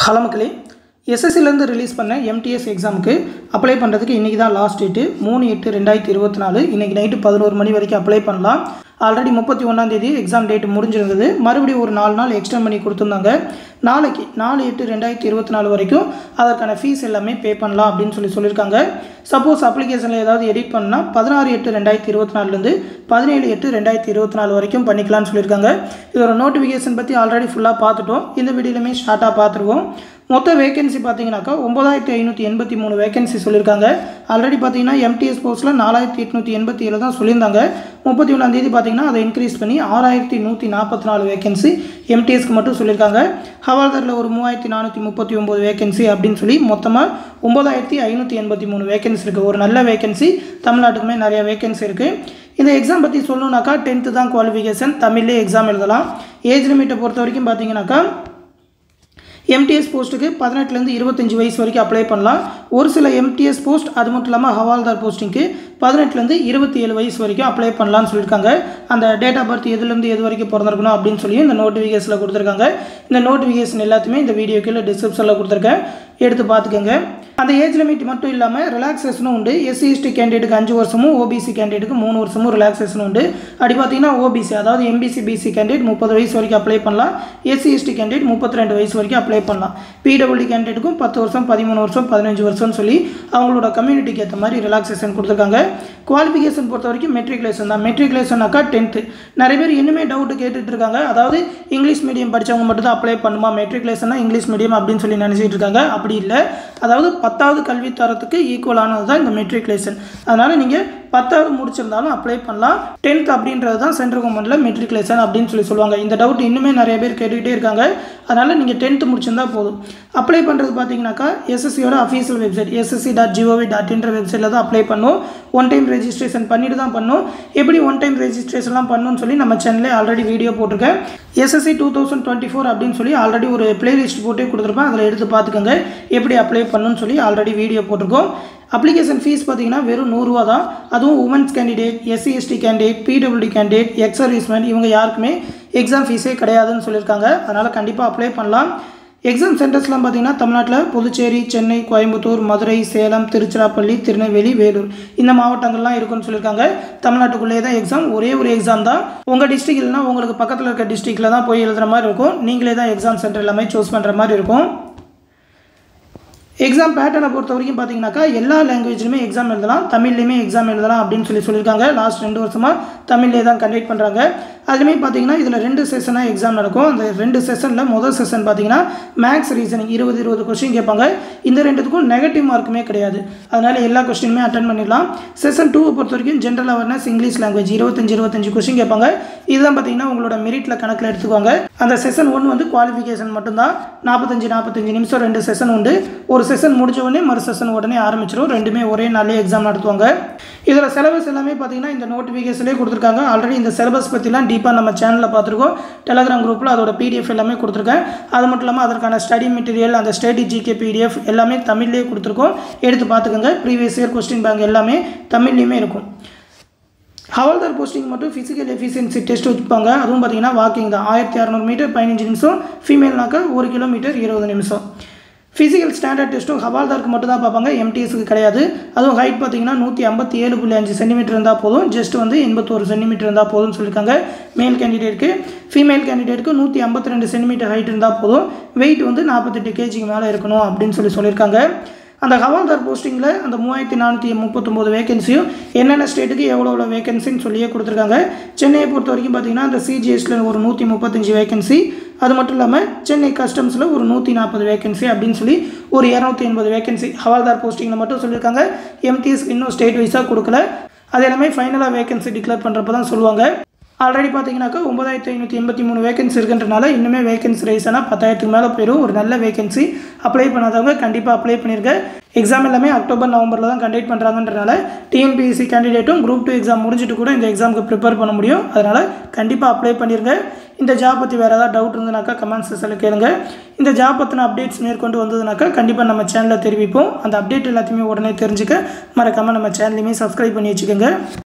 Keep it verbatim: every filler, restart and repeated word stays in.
Hello மக்களே, எஸ்எஸ்சிலேருந்து release பண்ண எம்டிஎஸ் எக்ஸாமுக்கு அப்ளை பண்ணுறதுக்கு இன்றைக்கி தான் லாஸ்ட் டேட்டு மூணு எட்டு ரெண்டாயிரத்தி இருபத்தி நாலு இன்றைக்கி நைட்டு பதினோரு மணி வரைக்கும் அப்ளை பண்ணலாம். ஆல்ரெடி முப்பத்தி ஒன்றாந்தேதி எக்ஸாம் டேட் முடிஞ்சிருந்தது. மறுபடியும் ஒரு நாலு நாள் எக்ஸ்டெண்ட் பண்ணி கொடுத்துருந்தாங்க. நாளைக்கு நாலு எட்டு ரெண்டாயிரத்தி இருபத்தி நாலு வரைக்கும் அதற்கான ஃபீஸ் எல்லாமே பே பண்ணலாம் அப்படின்னு சொல்லி சொல்லியிருக்காங்க. சப்போஸ் அப்ளிகேஷனில் ஏதாவது எடிட் பண்ணால் பதினாறு எட்டு ரெண்டாயிரத்தி இருபத்தி நாலுலேருந்து பதினேழு எட்டு ரெண்டாயிரத்தி இருபத்தி நாலு வரைக்கும் பண்ணிக்கலாம்னு சொல்லியிருக்காங்க. இதோட நோட்டிஃபிகேஷன் பற்றி ஆல்ரெடி ஃபுல்லாக பார்த்துட்டோம். இந்த வீடியோலையுமே ஷார்ட்டாக பார்த்துருவோம். மொத்த வேகன்சி பார்த்தீங்கன்னாக்கா ஒன்பதாயிரத்தி ஐநூற்றி எண்பத்தி மூணு வேகன்சி சொல்லியிருக்காங்க. ஆல்ரெடி பார்த்தீங்கன்னா எம்டிஎஸ் போஸ்ட்டில் நாலாயிரத்தி எட்நூற்றி எண்பத்தி ஏழு தான் சொல்லியிருந்தாங்க. முப்பத்தி ஒன்றாந்தேதி பார்த்தீங்கன்னா அதை இன்க்ரீஸ் பண்ணி ஆறாயிரத்தி நூற்றி நாற்பத்தி நாலு வேகன்சி எம்டிஎஸ்க்கு மட்டும் சொல்லியிருக்காங்க. ஹவால்தாரில் ஒரு மூவாயிரத்தி நானூற்றி முப்பத்தி ஒம்பது வேகன்சி அப்படின்னு சொல்லி மொத்தமாக ஒன்பதாயிரத்தி ஐநூற்றி எண்பத்தி மூணு வேகன்சி இருக்குது. ஒரு நல்ல வேகன்சி, தமிழ்நாட்டுக்குமே நிறைய வேகன்சி இருக்குது. இந்த எக்ஸாம் பற்றி சொல்லணுன்னாக்கா டென்த்து தான் குவாலிஃபிகேஷன், தமிழ்லேயே எக்ஸாம் எழுதலாம். ஏஜ் லிமிட்டை பொறுத்த வரைக்கும் பார்த்தீங்கன்னாக்கா எம்டிஎஸ் போஸ்ட்டுக்கு பதினெட்டுலேருந்து இருபத்தஞ்சி வயசு வரைக்கும் அப்ளை பண்ணலாம். ஒரு சில எம்டிஎஸ் போஸ்ட் அது மட்டும் இல்லாமல் ஹவால்தார் போஸ்டிங்க்கு பதினெட்டுலேருந்து இருபத்தி ஏழு வயசு வரைக்கும் அப்ளை பண்ணலான்னு சொல்லியிருக்காங்க. அந்த டேட் ஆஃப் பர்த் எதுலேருந்து எது வரைக்கும் பிறந்திருக்கணும் அப்படின்னு சொல்லி இந்த நோட்டிஃபிகேஷனில் கொடுத்துருக்காங்க. இந்த நோட்டிஃபிகேஷன் எல்லாத்தையுமே இந்த வீடியோ கீழே டிஸ்கிரிப்ஷனில் கொடுத்துருக்கேன், எடுத்து பார்த்துக்கோங்க. அந்த ஏஜ் லிமிட் மட்டும் இல்லாமல் ரிலாக்ஸேஷனும் உண்டு. எஸ்சி எஸ்டி கேண்டிடேட்டுக்கு அஞ்சு வருஷமும் ஓபிசி கேண்டிடேட்டுக்கு மூணு வருஷமும் ரிலாக்ஸேஷன் உண்டு. அப்படி பார்த்தீங்கன்னா ஓபிசி அதாவது எம்பிசி பிசி கேண்டிடேட் முப்பது வயசு வரைக்கும் அப்ளை பண்ணலாம். எஸ்சி எஸ்டி கேண்டிடேட் முப்பத்தி ரெண்டு வயசு வரைக்கும் அப்ளை பண்ணலாம். பிடபிள்யூடி கேண்டிடேட்டுக்கும் பத்து வருஷம் பதிமூணு வருஷம் பதினஞ்சு வருஷம்னு சொல்லி அவங்களோட கம்யூனிட்டிக்கு ஏற்ற மாதிரி ரிலாக்ஸேஷன் கொடுத்துருக்காங்க. குவாலிஃபிகேஷன் பொறுத்த வரைக்கும் மெட்ரிகுலேஷன் தான். மெட்ரிகுலேஷனாக்கா டென்த்து. நிறைய பேர் இன்னுமே டவுட்டு கேட்டுட்டு இருக்காங்க. அதாவது இங்கிலீஷ் மீடியம் படித்தவங்க மட்டும் தான் அப்ளை பண்ணுமா, மெட்ரிகுலேஷனா இங்கிலீஷ் மீடியம் அப்படின்னு சொல்லி நினச்சிட்டு இருக்காங்க. அப்படி இல்லை, அதாவது பத்தாவது கல்வி தரத்துக்கு ஈக்குவலானது தான் இந்த மெட்ரிகுலேஷன். அதனால் நீங்கள் பத்தாவது முடிச்சிருந்தாலும் அப்ளை பண்ணலாம். டென்த் அப்படின்றது தான் சென்ட்ரல் கவர்மெண்ட்டில் மெட்ரிகுலேஷன் அப்படின்னு சொல்லி சொல்லுவாங்க. இந்த டவுட் இன்னுமே நிறைய பேர் கேட்டுக்கிட்டே இருக்காங்க. அதனால் நீங்கள் டென்த்து முடிச்சிருந்தால் போதும். அப்ளை பண்ணுறது பார்த்தீங்கன்னாக்கா எஸ்எஸ்சியோட official website SSC dot gov dot இன்ற வெப்சைட்டில் தான் அப்ளை பண்ணும். ஒன் டைம் ரெஜிஸ்ட்ரேஷன் பண்ணிட்டு தான் பண்ணும். எப்படி ஒன் டைம் ரெஜிஸ்ட்ரேஷன்லாம் பண்ணணும்னு சொல்லி நம்ம சேனலே ஆல்ரெடி வீடியோ போட்டிருக்கேன். SSC two thousand twenty four அப்படின்னு சொல்லி ஆல்ரெடி ஒரு பிளேலிஸ்ட் போட்டே கொடுத்துருப்பேன். அதில் எடுத்து பார்த்துக்கோங்க எப்படி அப்ளை பண்ணணும்னு சொல்லி ஆல்ரெடி வீடியோ போட்டிருக்கோம். அப்ளிகேஷன் ஃபீஸ் பார்த்தீங்கன்னா வெறும் நூறுரூவா தான். அதுவும் women's candidate, SC ST candidate, PWD candidate, ex serviceman இவங்க யாருக்குமே எக்ஸாம் ஃபீஸே கிடையாதுன்னு சொல்லியிருக்காங்க. அதனால் கண்டிப்பாக அப்ளை பண்ணலாம். எக்ஸாம் சென்டர்ஸ்லாம் பார்த்தீங்கன்னா தமிழ்நாட்டில் புதுச்சேரி, சென்னை, கோயம்புத்தூர், மதுரை, சேலம், திருச்சிராப்பள்ளி, திருநெல்வேலி, வேலூர் இந்த மாவட்டங்கள்லாம் இருக்குன்னு சொல்லியிருக்காங்க. தமிழ்நாட்டுக்குள்ளேயே தான் எக்ஸாம், ஒரே ஒரு எக்ஸாம் தான். உங்கள் டிஸ்ட்ரிக்ட் இல்லைனா உங்களுக்கு பக்கத்தில் இருக்க டிஸ்ட்ரிக்டில் தான் போய் எழுதுகிற மாதிரி இருக்கும். நீங்களே தான் எக்ஸாம் சென்டர் எல்லாமே சூஸ் பண்ணுற மாதிரி இருக்கும். எக்ஸாம் பேட்டர்னை பொறுத்த வரைக்கும் பார்த்தீங்கன்னாக்கா எல்லா லாங்குவேஜ்லையுமே எக்ஸாம் எழுதலாம், தமிழ்லையுமே எக்ஸாம் எழுதலாம் அப்படின்னு சொல்லி சொல்லியிருக்காங்க. லாஸ்ட் ரெண்டு வருஷமாக தமிழ்லே தான் கண்டக்ட் பண்ணுறாங்க. அதுலேயுமே பார்த்தீங்கன்னா இதில் ரெண்டு செஷனாக எக்ஸாம் நடக்கும். அந்த ரெண்டு செஷனில் முதல் செஷன் பார்த்தீங்கன்னா மேக்ஸ் ரீசனிங் இருபது இருபது கொஸ்டின் கேட்பாங்க. இந்த ரெண்டுத்துக்கும் நெகட்டிவ் மார்க்குமே கிடையாது. அதனால் எல்லா கொஸ்டினுமே அட்டன் பண்ணிடலாம். செஷன் டூவை பொறுத்த வரைக்கும் ஜென்ரல் அவேர்னஸ் இங்கிலீஷ் லாங்குவேஜ் இருபத்தஞ்சு இருபத்தஞ்சு கொஸ்டின் கேட்பாங்க. இதுதான் பார்த்தீங்கன்னா உங்களோட மெரிட்டில் கணக்கில் எடுத்துக்குவாங்க. அந்த செஷன் ஒன்று வந்து குவாலிஃபிகேஷன் மட்டும்தான். நாற்பத்தஞ்சு நாற்பத்தஞ்சு நிமிஷம் ரெண்டு செஷன் உண்டு. ஒரு செஷன் முடிஞ்ச உடனே மறு செஷன் உடனே ஆரம்பிச்சிடும். ரெண்டுமே ஒரே நாளே எக்ஸாம் நடத்துவாங்க. இதில் சிலபஸ் எல்லாமே பார்த்தீங்கன்னா இந்த நோட்டிஃபிகேஷன்லேயே கொடுத்துருக்காங்க. ஆல்ரெடி இந்த சிலபஸ் பற்றிலாம் டீப்பாக நம்ம சேனலில் பார்த்துருக்கோம். டெலகிராம் குரூப்பில் அதோட பிடிஎஃப் எல்லாமே கொடுத்துருக்கேன். அது மட்டும் இல்லாமல் அதற்கான ஸ்டடி மெட்டீரியல், அந்த ஸ்டடி ஜிகே பிடிஎஃப் எல்லாமே தமிழ்லேயே கொடுத்துருக்கோம். எடுத்து பார்த்துக்கோங்க. ப்ரீவியஸ் இயர் கொஸ்டின் பேங்க் எல்லாமே தமிழ்லேயுமே இருக்கும். ஹவால்தார் போஸ்டிங் மட்டும் ஃபிசிக்கல் எஃபிஷியன்சி டெஸ்ட் வச்சுப்பாங்க. அதுவும் பார்த்தீங்கன்னா வாக்கிங் தான். ஆயிரத்தி அறநூறு மீட்டர் பதினஞ்சு நிமிஷம், ஃபீமேல்னாக்கா ஒரு கிலோமீட்டர் இருபது நிமிஷம். ஃபிசிக்கல் ஸ்டாண்டர்ட் டெஸ்ட்டும் ஹவால்தாருக்கு மட்டும் தான் பார்ப்பாங்க, எம்டிஎஸ்க்கு கிடையாது. அதுவும் ஹைட் பார்த்தீங்கன்னா நூற்றி ஐம்பத்தி ஏழு புள்ளி அஞ்சு சென்டிமீட்டர் இருந்தால் போதும். ஜஸ்ட் வந்து எண்பத்தோரு சென்டிமீட்டர் இருந்தால் போதும்னு சொல்லியிருக்காங்க மேல் கேண்டிடேட்டுக்கு. ஃபீமேல் கேண்டிடேட்டுக்கு நூற்றி ஐம்பத்தி ரெண்டு சென்டிமீட்டர் ஹைட் இருந்தால் போதும். வெயிட் வந்து நாற்பத்தெட்டு கேஜிக்கு மேலே இருக்கணும் அப்படின்னு சொல்லி சொல்லியிருக்காங்க. அந்த ஹவால்தார் போஸ்டிங்கில் அந்த மூவாயிரத்தி நானூற்றி முப்பத்தொம்போது வேகன்சியும் என்னென்ன ஸ்டேட்டுக்கு எவ்வளோ எவ்வளோ வேகன்சின்னு சொல்லியே கொடுத்துருக்காங்க. சென்னையை பொறுத்த வரைக்கும் பார்த்தீங்கன்னா அந்த சிஜிஎஸ்டில் ஒரு நூற்றி முப்பத்தஞ்சு வேகன்சி, அது மட்டும் இல்லாமல் சென்னை கஸ்டம்ஸில் ஒரு நூற்றி நாற்பது வேகன்சி அப்படின்னு சொல்லி ஒரு இரநூத்தி எண்பது வேகன்சி ஹவால்தார் போஸ்டிங்கில் மட்டும் சொல்லியிருக்காங்க. எம்டிஎஸ் இன்னும் ஸ்டேட் வைஸாக கொடுக்கல. அது எல்லாமே ஃபைனலாக வேகன்சி டிக்ளேர் பண்ணுறப்ப தான் சொல்லுவாங்க. ஆல்ரெடி பார்த்தீங்கன்னாக்கா ஒன்பதாயிரத்தி ஐநூற்றி எண்பத்தி மூணு வேகன்சி இருக்குன்றனால இன்னுமே வேகன்சி ரைஸ் ஆனால் பத்தாயிரத்துக்கு மேலே போயிடும். ஒரு நல்ல வேகன்சி. அப்ளை பண்ணாதவங்க கண்டிப்பாக அப்ளை பண்ணியிருக்க. எக்ஸாம் எல்லாமே அக்டோபர் நவம்பரில் தான் கண்டக்ட் பண்ணுறாங்கன்றனால டிஎன்பிஎஸ்சி கேண்டிடேட்டும் குரூப் டூ எக்ஸாம் முடிஞ்சிட்டு கூட இந்த எக்ஸாமுக்கு ப்ரிப்பேர் பண்ண முடியும். அதனால் கண்டிப்பாக அப்ளை பண்ணிடுங்க. இந்த ஜாப் பற்றி வேறு ஏதாவது டவுட் இருந்ததுனாக்கா கமெண்ட் செக்ஷனில் கேளுங்க. இந்த ஜாப் பற்றின அப்டேட்ஸ் மேற்கொண்டு வந்ததுனாக்கா கண்டிப்பாக நம்ம சேனலில் தெரிவிப்போம். அந்த அப்டேட் எல்லாத்தையுமே உடனே தெரிஞ்சுக்க மறக்காமல் நம்ம சேனலையுமே சப்ஸ்கிரைப் பண்ணி வச்சுக்கோங்க.